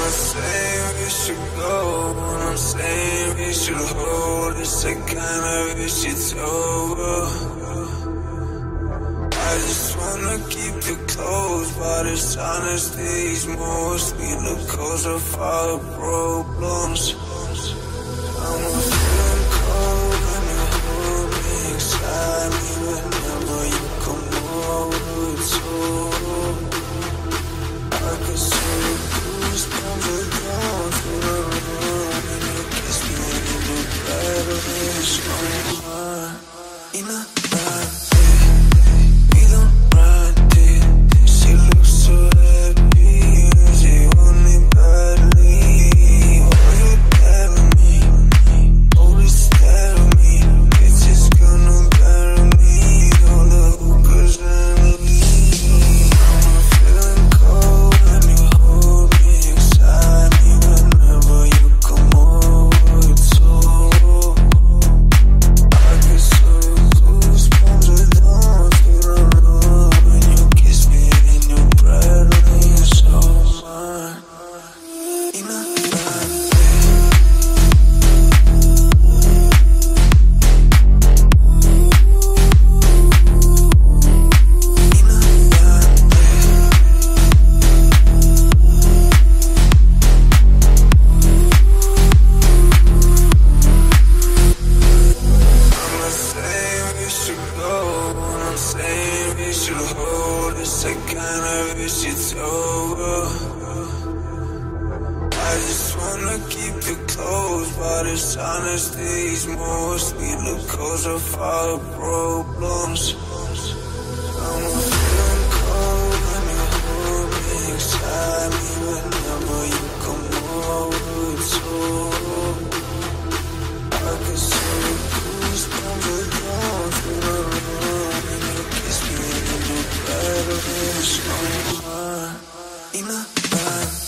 not saying we should go, and I'm saying we should hold. It's the kind of wish it's over. I just wanna keep you close, but it's honesty's mostly the cause of our problems. I'm feeling cold when you hold me inside me. Whenever you come over, it's over. I can see the goosebumps that going through the room when you kiss me in the bed of this moment. In a bad day, we don't ride it. She looks so happy, and she want me badly. Why you telling me? Always telling me it's just gonna bury me. All the hookers and me. I'm feeling cold when you hold me inside me. Whenever you come over, it's over. I can see the goosebumps that going through the room when you kiss me in your breath when you're so mine. In a bad day. In a bad day. I'm not saying we should go, and I'm saying we should hold. It's the kind of wish it's over. I just wanna keep you close, but it's honesty's mostly the cause of our problems. I'm feeling cold when you hold me inside me. Whenever you come over, it's over. I can see the goosebumps that going through the room when you kiss me in the bed of this moment. In a bad